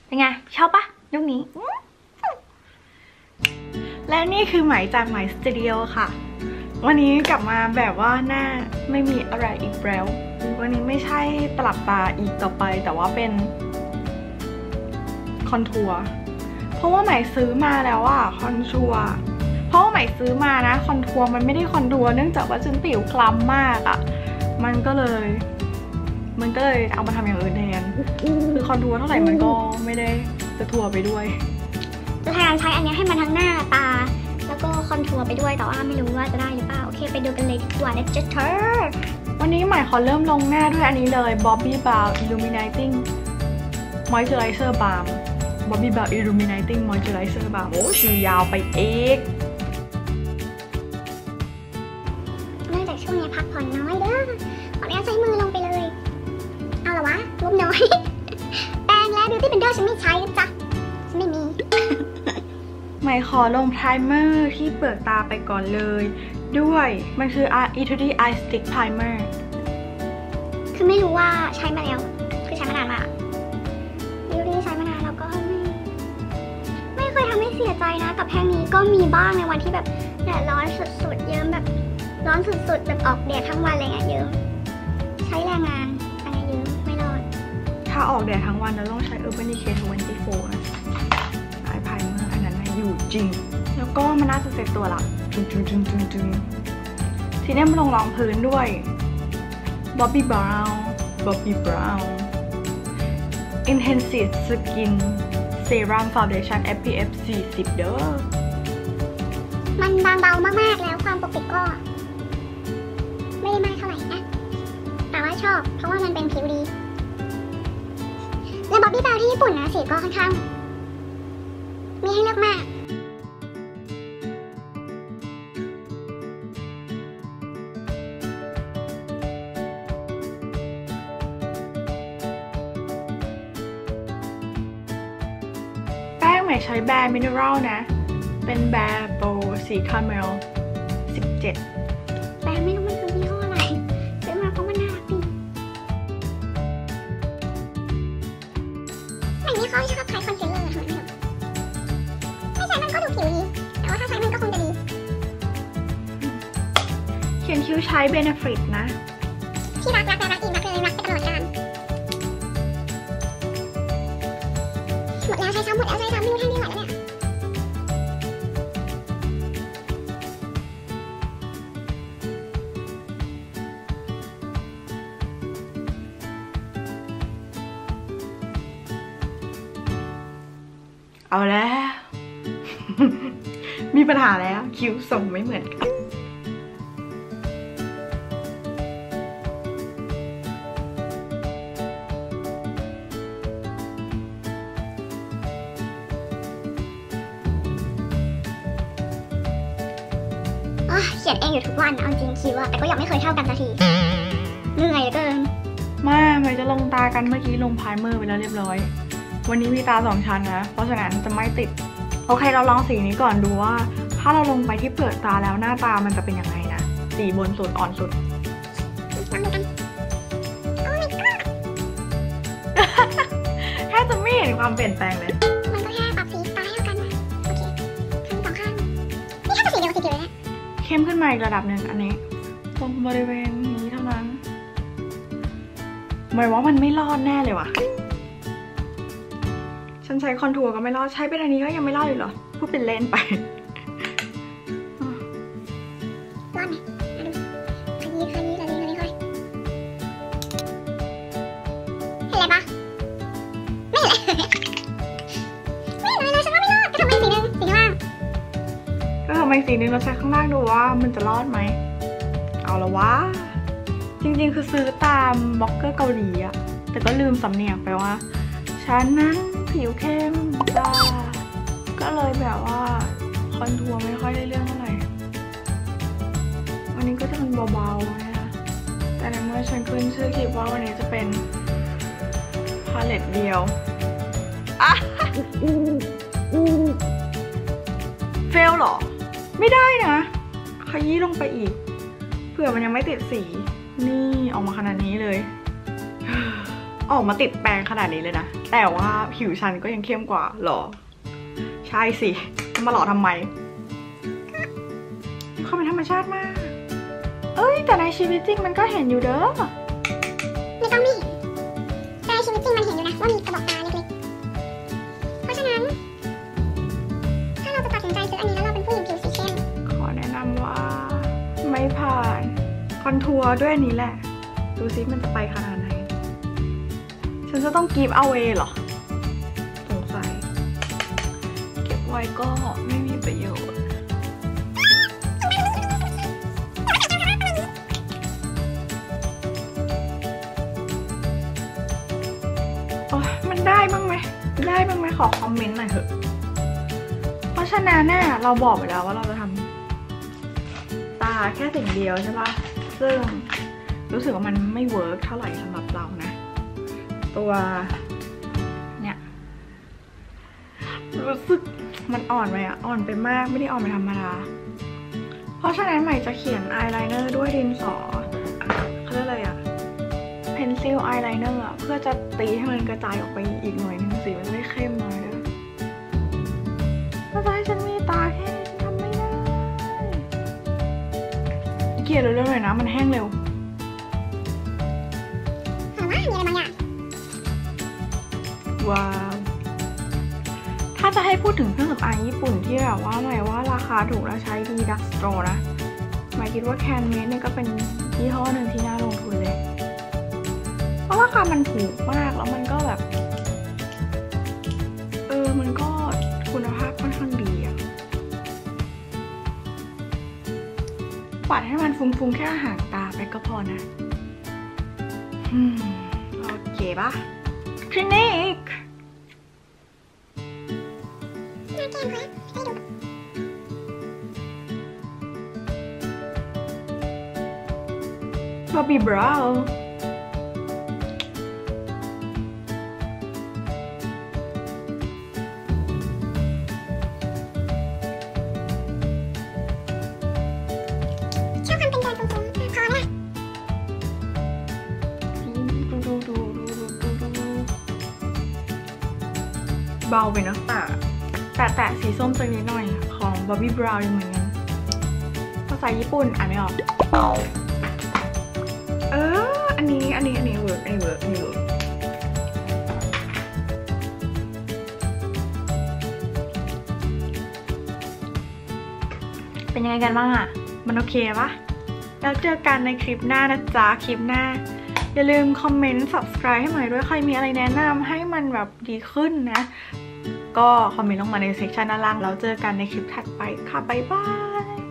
เป็นไงชอบปะยุคนี้และนี่คือไหมจากไหมสตูดิโอค่ะวันนี้กลับมาแบบว่าหน้าไม่มีอะไรอีกแล้ววันนี้ไม่ใช่ตลับตาอีกต่อไปแต่ว่าเป็นคอนทัวร์เพราะว่าไหมซื้อมาแล้วอะคอนทัวร์เพราะว่าไหมซื้อมานะคอนทัวร์มันไม่ได้คอนทัวร์เนื่องจากว่าฉันผิวคล้ำมากอะมันก็เลยเอามาทำอย่างอื่นแทนคือคอนทัวร์เท่าไหร่มันก็ไม่ได้จะทัวร์ไปด้วยจะพยายามใช้อันนี้ให้มันทั้งหน้าตาแล้วก็คอนทัวร์ไปด้วยแต่ว่าไม่รู้ว่าจะได้หรือเปล่าโอเคไปดูกันเลยดีกว่า Let's just turn วันนี้ใหม่ขอเริ่มลงหน้าด้วยอันนี้เลย Bobbi Brown Illuminating Moisturizer Balm Bobbi Brown Illuminating Moisturizer Balm โอ้ชื่อยาวไปอีกเนื่องจากช่วงนี้พักผ่อนน้อยเด้อขออนุญาตใช้มือลงไปเลยเอาละวะงบน้อย แปรงและ Beauty Blender ฉันไม่ใช้นะจ๊ะฉันไม่มีใหม่ขอลงไพรเมอร์ที่เปลือกตาไปก่อนเลยด้วยมันคือ Etude Eye Stick Primer คือไม่รู้ว่าใช้มาแล้วคือใช้มานานมากBeautyใช้มานานแล้วก็ไม่เคยทำให้เสียใจนะกับแท่งนี้ก็มีบ้างในวันที่แบบแดดร้อนสุดๆเยิ้มแบบร้อนสุดๆแบบออกแดดทั้งวันอะไรเงี้ยเยิ้มใช้แรงงานอะไรเยิ้มไม่รอดถ้าออกแดดทั้งวันเราต้องใช้ Urban Decay 24 นะไพรเมอร์อันนั้นอยู่จริงแล้วก็มันน่าจะเสร็จตัวละจึงทีนี้มาลงรองพื้นด้วย Bobbi Brown Intensive Skin Serum Foundation SPF 40 เด้อมันบางเบามากๆแล้วความปกปิดก็ไม่ได้มากเท่าไหร่นะแต่ว่าชอบเพราะว่ามันเป็นผิวดีและ Bobbi Brown ที่ญี่ปุ่นนะสีก็ค่อนข้างมีให้เลือกมากแป้งใหม่ใช้แบรนด์มิเนอรัลนะเป็นแบรนด์โบสีคาราเมล17 แบรนด์ไม่รู้มันคือยี่ห้ออะไรซื้อมาเพราะมันน่ารักดีอันนี้เขาชอบใช้คอนซีลเลอร์ทำไมไม่ใช้มันก็ดูผิวดีแต่ว่าถ้าใช้มันก็คงจะดีเขียนคิ้วใช้ Benefit นะที่รักอีกรักเลยรักไปตลอดกาลหมดแล้วใช้ซ้ำไม่รู้แท่งที่ไหนแล้วเนี่ยเอาแล้ว มีปัญหาแล้วคิ้วทรงไม่เหมือนกันเขียนเองอยู่ทุกวันเอาจริงคิวอะแต่ก็ยังไม่เคยเท่ากันสักทีเหนื่อยเหลือเกินไม่จะลงตากันเมื่อกี้ลงไพรเมอร์ไปแล้วเรียบร้อยวันนี้มีตา2 ชั้นนะเพราะฉะนั้นจะไม่ติดโอเคเราลองสีนี้ก่อนดูว่าถ้าเราลงไปที่เปลือกตาแล้วหน้าตามันจะเป็นยังไงนะสีบนสุดอ่อนสุดแค่จะไม่เห็นความเปลี่ยนแปลงเลยมันก็แค่ปรับสีตาให้เท่ากันนะโอเคทั้ง2 ข้างนี่แค่จะสีเดียวสีเดียวเลยนะเข้มขึ้นมาอีกระดับหนึ่งอันนี้ตรงบริเวณนี้เท่านั้นหมายว่ามันไม่รอดแน่เลยว่ะฉันใช้คอนทัวร์ก็ไม่รอดใช้เป็นอันนี้ก็ยังไม่รอดอยู่เหรอพูดเป็นเล่นไปรอดไหมดูขยี้ค่อยเห็นอะไรปะไม่เห็นเลยฉันว่าไม่รอดก็ทำไมสีนึงสีข้างล่างก็ทำไมสีนึงเราใช้ข้างล่างดูว่ามันจะรอดไหมเอาละวะจริงๆคือซื้อตามบล็อกเกอร์เกาหลีอะแต่ก็ลืมสำเนียงไปว่าฉันนั้นผิวเข้มจ้าก็เลยแบบว่าคอนทัวร์ไม่ค่อยได้เรื่องเท่าไหร่วันนี้ก็จะเป็นเบาๆนะคะแต่ในเมื่อฉันขึ้นชื่อคลิปว่าวันนี้จะเป็นพาเลตเดียวเฟลหรอไม่ได้นะขยี้ลงไปอีกเผื่อมันยังไม่ติดสีนี่ออกมาขนาดนี้เลยออกมาติดแปรงขนาดนี้เลยนะแต่ว่าผิวฉันก็ยังเข้มกว่าหรอใช่สิจะมาหล่อทำไมเขาเป็นธรรมชาติมากเอ้ยแต่ในชีวิตจริงมันก็เห็นอยู่เด้อไม่ต้องนี่แต่ในชีวิตจริงมันเห็นอยู่นะว่ามีกระบอกตาเล็กๆเพราะฉะนั้นถ้าเราจะตัดสินใจซื้ออันนี้แล้วเราเป็นผู้หญิงผิวสีเข้มขอแนะนำว่าไม่ผ่านคอนทัวร์ด้วยอันนี้แหละดูซิมันจะไปขนาดไหนฉันจะต้องกีบเอาเวเหรอสงสัยเก็บไว้ก็ไม่มีประโยชน์มันได้บ้างไหมขอคอมเมนต์หน่อยเถอะเพราะฉะนั้นน่ะเราบอกไปแล้วว่าเราจะทำตาแค่สิ่งเดียวใช่ปะซึ่งรู้สึกว่ามันไม่เวิร์กเท่าไหร่สำหรับเรานะตัวเนี่ยรู้สึกมันอ่อนไปอ่ะอ่อนไปมากไม่ได้อ่อนไปธรรมดาเพราะฉะนั้นใหม่จะเขียนอายไลเนอร์ด้วยดินสอเขาเรียกอะไรอ่ะเพนซิลอายไลเนอร์เพื่อจะตีให้มันกระจายออกไปอีกหน่อยนึงสีมันจะได้เข้มหน่อยนะถ้าจะให้ฉันมีตาแค่นี้ฉันทำไม่ได้เกลียดเร็วๆหน่อยนะมันแห้งเร็วว้าวถ้าจะให้พูดถึงเครื่องสำอางญี่ปุ่นที่แบบว่าหมายว่าราคาถูกและใช้ดีดักสโตรนะหมายคิดว่าแคนเมสเนี่ยก็เป็นยี่ห้อหนึ่งที่น่าลงทุนเลยเพราะราคามันถูกมากแล้วมันก็แบบมันก็คุณภาพค่อนข้างดีอะปัดให้มันฟุ้งๆแค่หางตาไปก็พอนะโอเคปะคลินิกบอบบี้บราวน์ชอบความเป็นการฟุ้งๆพอละเบาไปนะแต่สีส้มสักนิดหน่อยของบอบบี้บราวน์ยังเหมือนกันภาษาญี่ปุ่นอ่านไม่ออกอันนี้เวิร์กเป็นยังไงกันบ้างอ่ะมันโอเคปะแล้วเจอกันในคลิปหน้านะจ๊ะคลิปหน้าอย่าลืมคอมเมนต์ subscribe ให้หน่อยด้วยใครมีอะไรแนะนำให้มันแบบดีขึ้นนะก็คอมเมนต์ลงมาในเซกชันด้านล่างแล้วเจอกันในคลิปถัดไปค่ะบ๊ายบาย